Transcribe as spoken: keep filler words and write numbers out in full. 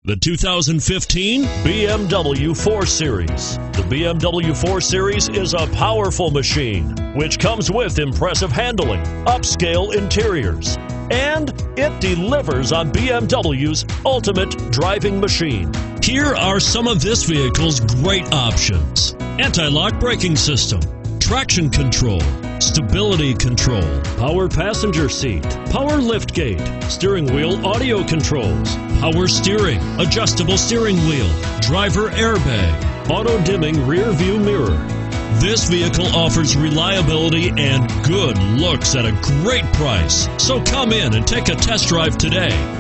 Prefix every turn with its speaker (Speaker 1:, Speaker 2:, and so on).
Speaker 1: The two thousand fifteen B M W four Series. The B M W four Series is a powerful machine, which comes with impressive handling, upscale interiors, and it delivers on B M W's ultimate driving machine. Here are some of this vehicle's great options: anti-lock braking system, traction control, stability control, power passenger seat, power liftgate, steering wheel audio controls, power steering, adjustable steering wheel, driver airbag, auto dimming rear view mirror. This vehicle offers reliability and good looks at a great price. So come in and take a test drive today.